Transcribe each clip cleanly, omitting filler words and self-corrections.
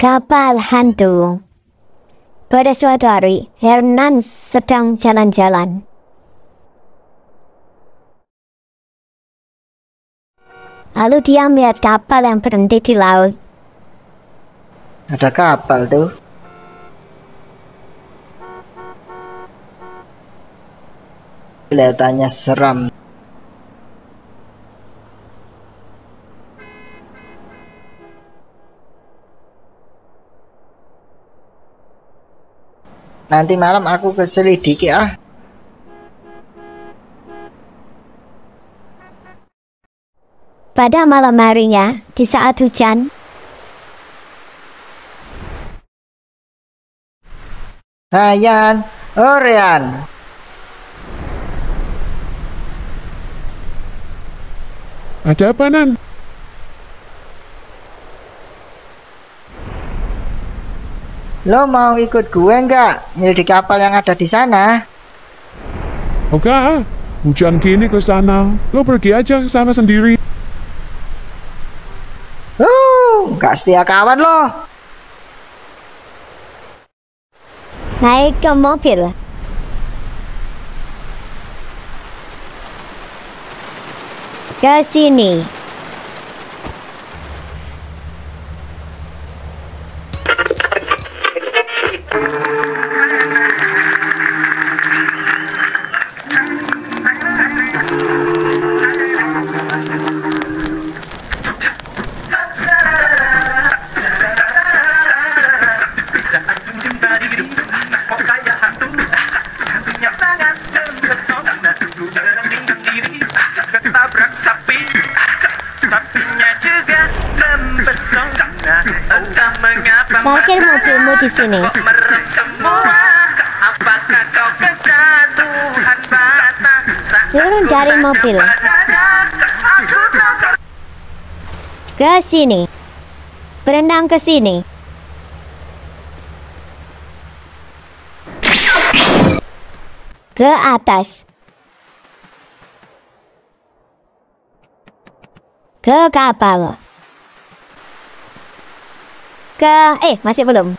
Kapal hantu. Pada suatu hari, Hernan sedang jalan-jalan. Lalu dia melihat kapal yang berhenti di laut. Ada kapal tuh. Kelihatannya seram. Nanti malam aku keselidiki ah. Pada malam harinya, di saat hujan, Ryan, oh Ryan. Ada apa, Nan? Lo mau ikut gue nggak nyelidik kapal yang ada di sana? Oke, hujan gini ke sana. Lo pergi aja ke sana sendiri. Nggak setia kawan lo. naik ke mobil. Ke sini. Parkir mobilmu di sini. Turun dari mobil. Ke sini. Berenang ke sini. Ke atas. Ke kapal. Masih belum.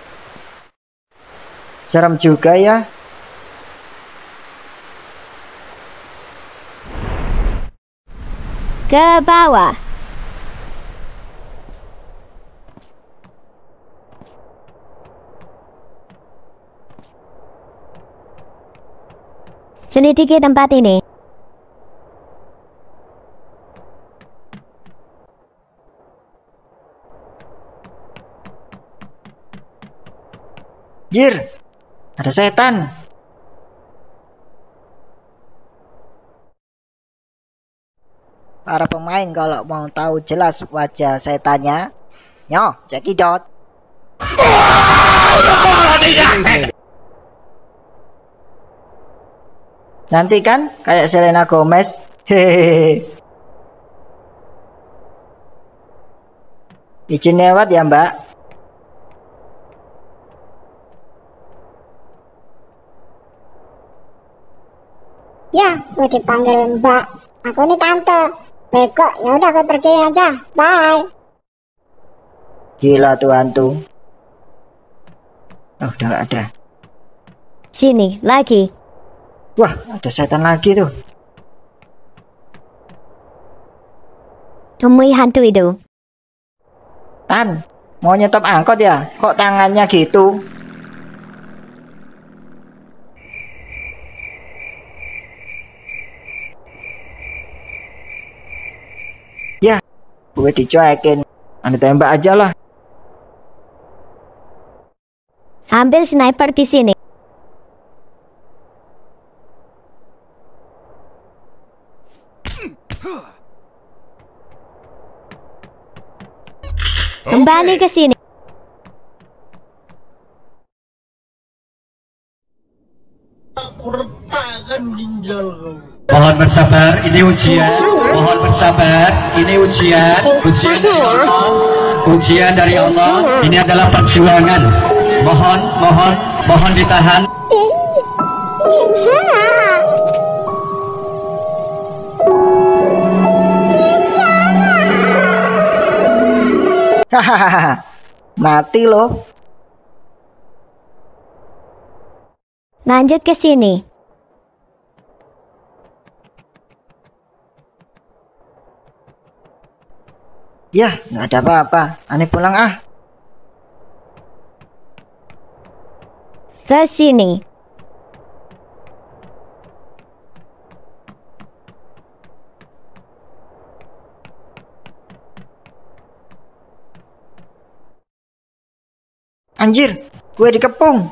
Serem juga ya. Ke bawah. Selidiki tempat ini. Jir, ada setan. Para pemain kalau mau tahu jelas wajah setannya, nyo, cekidot. Nanti kan kayak Selena Gomez. Hehehe. Izin lewat ya, Mbak. Ya, gue dipanggil Mbak. Aku ini tante. Beko, ya udah gue pergi aja. Bye. Gila tuh hantu. Oh, udah gak ada. Sini, lagi. Wah, ada setan lagi tuh. Temui hantu itu. Tan, mau nyetop angkot ya? Kok tangannya gitu? Ya, gue dicuekin. Anda tembak aja lah. Ambil sniper di sini. Kembali ke sini. Aku retakkan ginjal kau. Mohon bersabar, ini ujian. Mohon bersabar, ini ujian. Ujian dari Allah. Ujian dari Allah. Ini adalah perjuangan. Mohon ditahan. Hahaha. mati loh. Lanjut ke sini. Ya, nggak ada apa-apa. Aneh pulang ah. Ke sini. Anjir, gue dikepung.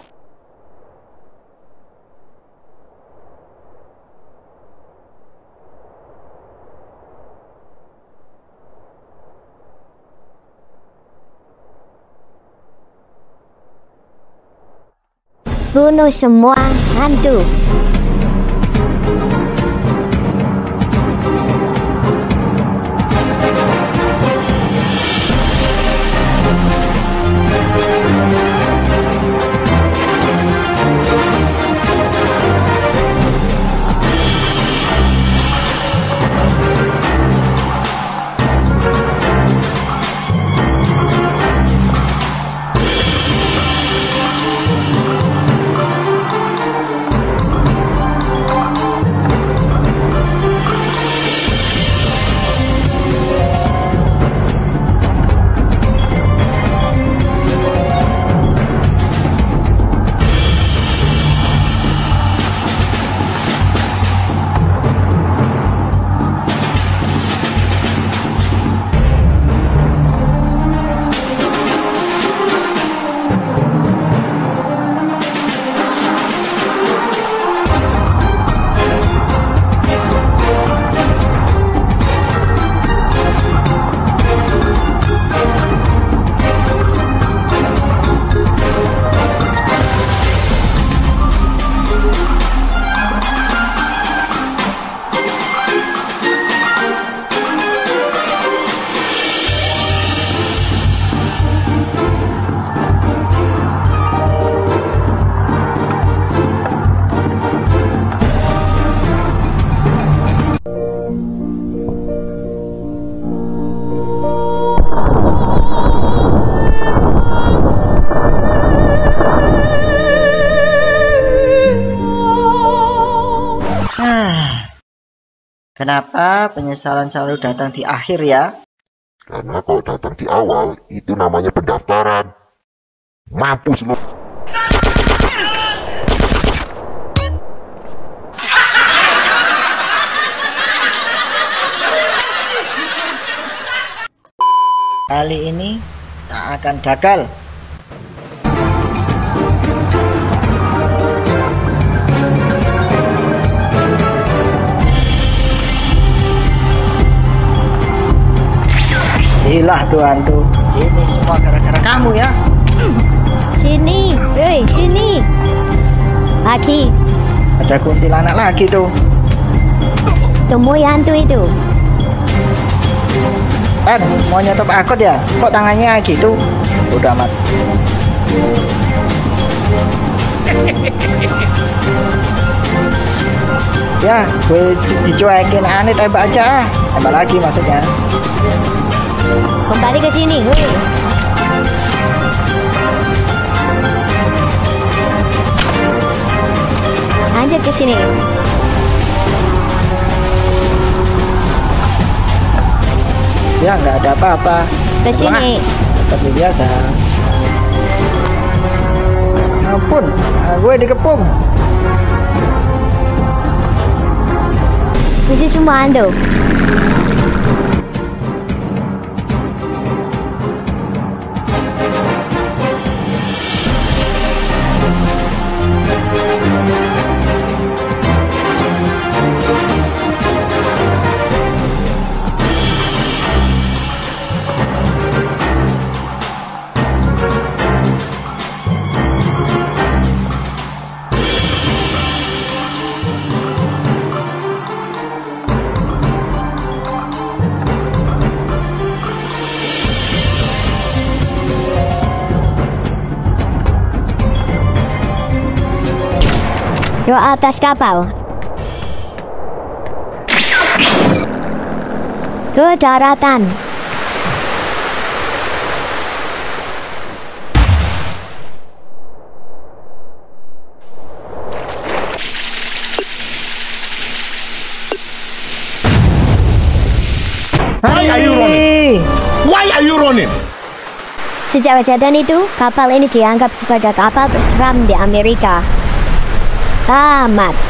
Bunuh semua hantu. Kenapa penyesalan selalu datang di akhir ya? Karena kalau datang di awal, itu namanya pendaftaran. Mampus lu. Kali ini tak akan gagal. Gila tuh hantu. Ini semua gara-gara kamu ya. Sini, woi, sini. Laki, Ada kuntilanak lagi tuh. temui hantu itu. Mau nyetop akut ya? Kok tangannya gitu? Udah amat. Ya, gue dicuekin, aneh tembak aja. Tembak lagi maksudnya. Kembali ke sini, woi. Lanjut ke sini. Ya, nggak ada apa-apa. Ke sini. Seperti biasa. Ampun, gue dikepung. Misi semua hantu. Ke atas kapal. Ke daratan. Why are you running? Why are you running? Sejak kejadian itu, kapal ini dianggap sebagai kapal berseram di Amerika. Tamat.